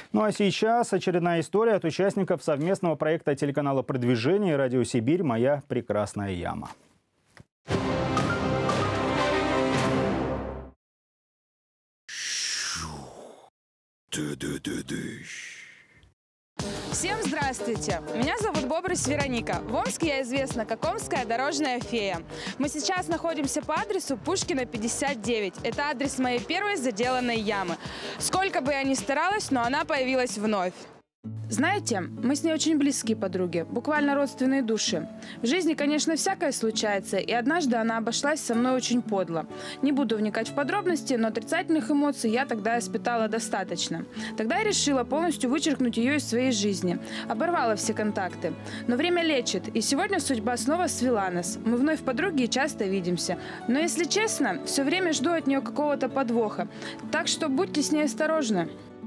Ну а сейчас очередная история от участников совместного проекта телеканала «Продвижение» и радио «Сибирь. Моя прекрасная яма». Всем здравствуйте! Меня зовут Бобрысь Вероника. В Омске я известна как омская дорожная фея. Мы сейчас находимся по адресу Пушкина, 59. Это адрес моей первой заделанной ямы. Сколько бы я ни старалась, но она появилась вновь. Знаете, мы с ней очень близкие подруги, буквально родственные души. В жизни, конечно, всякое случается, и однажды она обошлась со мной очень подло. Не буду вникать в подробности, но отрицательных эмоций я тогда испытала достаточно. Тогда я решила полностью вычеркнуть ее из своей жизни. Оборвала все контакты. Но время лечит, и сегодня судьба снова свела нас. Мы вновь подруги и часто видимся. Но, если честно, все время жду от нее какого-то подвоха. Так что будьте с ней осторожны.